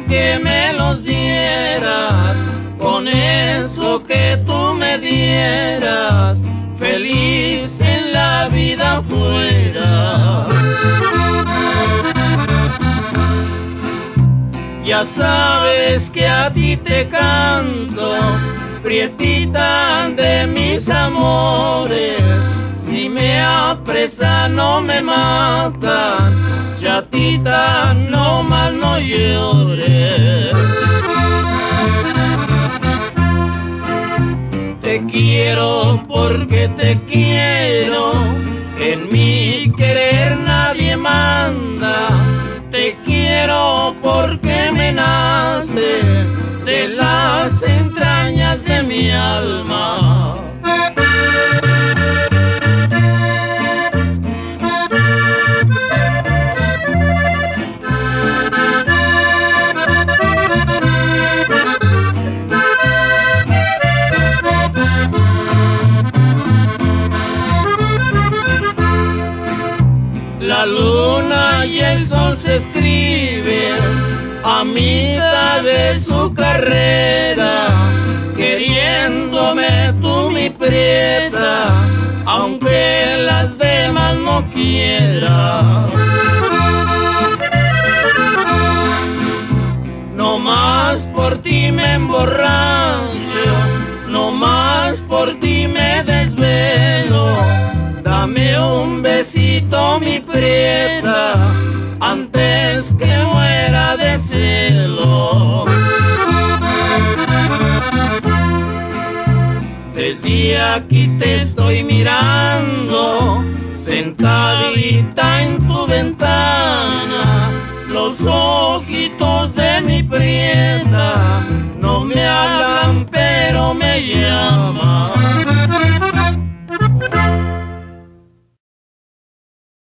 que me los dieras, con eso que tú me dieras, feliz en la vida fuera. Ya sabes que a ti te canto, prietita de mis amores, si me apresan no me matan, chatita, no más no llores. Te quiero porque te quiero, en mi querer nadie manda. Te quiero porque me nace de las entrañas de mi alma. La luna y el sol se escriben a mitad de su carrera, queriéndome tú mi prieta, aunque las demás no quieran. No más por ti me emborracho, no más por ti me desvelo. Dame un besito, mi prieta, antes que muera de celo. Desde aquí te estoy mirando, sentadita en tu ventana, los ojitos de mi prieta